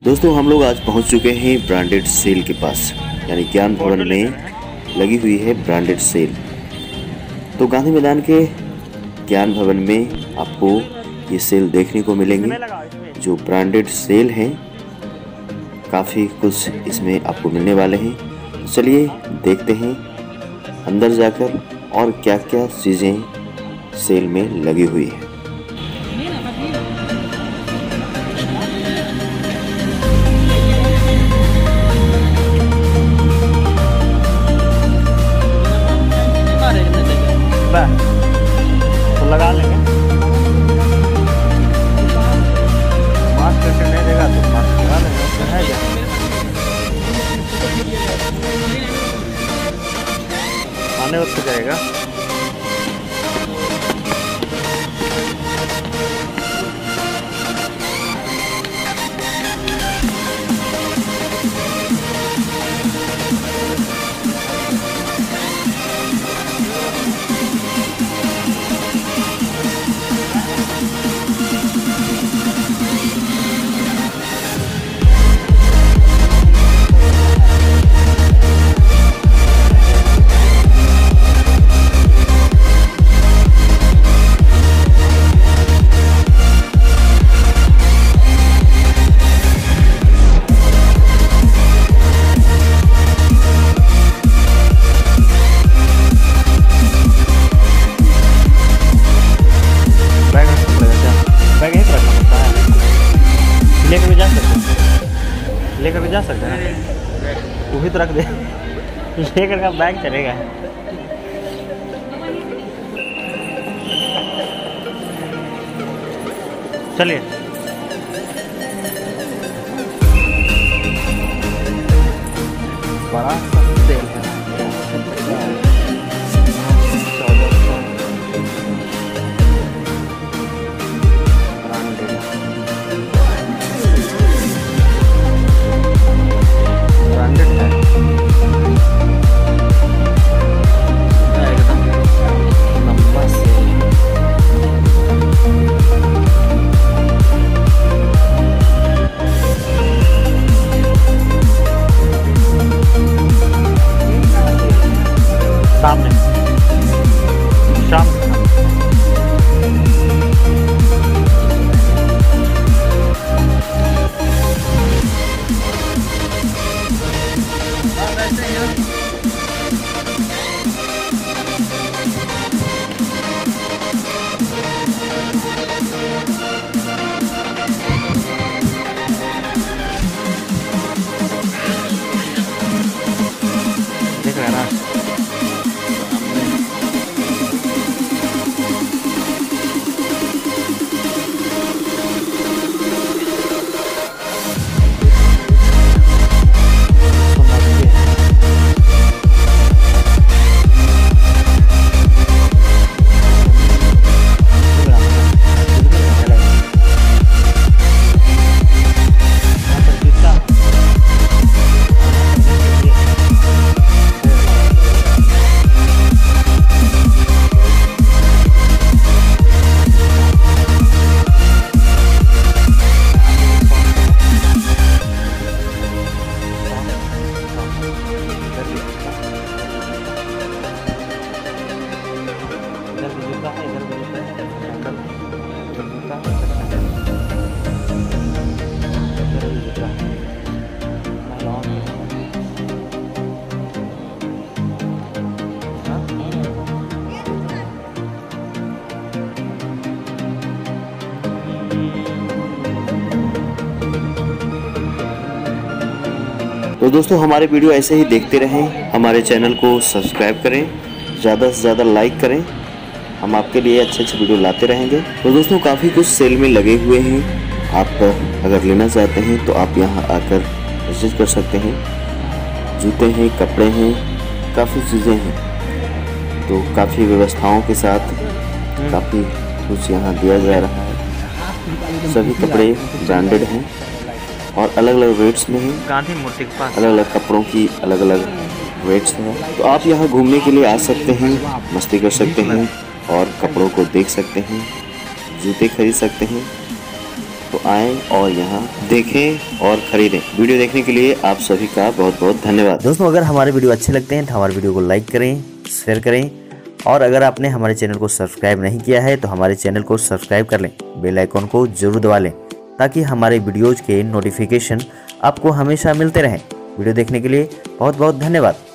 दोस्तों हम लोग आज पहुंच चुके हैं ब्रांडेड सेल के पास, यानी ज्ञान भवन में लगी हुई है ब्रांडेड सेल। तो गांधी मैदान के ज्ञान भवन में आपको ये सेल देखने को मिलेंगे। जो ब्रांडेड सेल है, काफ़ी कुछ इसमें आपको मिलने वाले हैं। तो चलिए देखते हैं अंदर जाकर और क्या क्या चीज़ें सेल में लगी हुई है। तो लगा लेंगे। मास्क करके नहीं देगा तो मास्क लगा लेंगे, उसमें है क्या? आने वक्त जाएगा। लेकर भी जा सकते हैं, वो भी तो रख दे। लेकर का बैग चलेगा। चलिए बड़ा सेल है। सामने शाम देख रहे हैं ना। तो दोस्तों हमारे वीडियो ऐसे ही देखते रहें, हमारे चैनल को सब्सक्राइब करें, ज़्यादा से ज़्यादा लाइक करें। हम आपके लिए अच्छे अच्छे वीडियो लाते रहेंगे। तो दोस्तों काफ़ी कुछ सेल में लगे हुए हैं। आप अगर लेना चाहते हैं तो आप यहाँ आकर विजिट कर सकते हैं। जूते हैं, कपड़े हैं, काफ़ी चीज़ें हैं। तो काफ़ी व्यवस्थाओं के साथ काफ़ी कुछ यहाँ दिया जा रहा है। सभी कपड़े ब्रांडेड हैं और अलग अलग रेट्स में हैं। गांधी मूर्ति के पास अलग अलग कपड़ों की अलग अलग रेट्स हैं। तो आप यहाँ घूमने के लिए आ सकते हैं, मस्ती कर सकते हैं और कपड़ों को देख सकते हैं, जूते खरीद सकते हैं। तो आएँ और यहाँ देखें और खरीदें। वीडियो देखने के लिए आप सभी का बहुत बहुत धन्यवाद। दोस्तों अगर हमारे वीडियो अच्छे लगते हैं तो हमारे वीडियो को लाइक करें, शेयर करें, और अगर आपने हमारे चैनल को सब्सक्राइब नहीं किया है तो हमारे चैनल को सब्सक्राइब कर लें, बेल आइकॉन को जरूर दबा लें ताकि हमारे वीडियोज़ के नोटिफिकेशन आपको हमेशा मिलते रहें। वीडियो देखने के लिए बहुत बहुत धन्यवाद।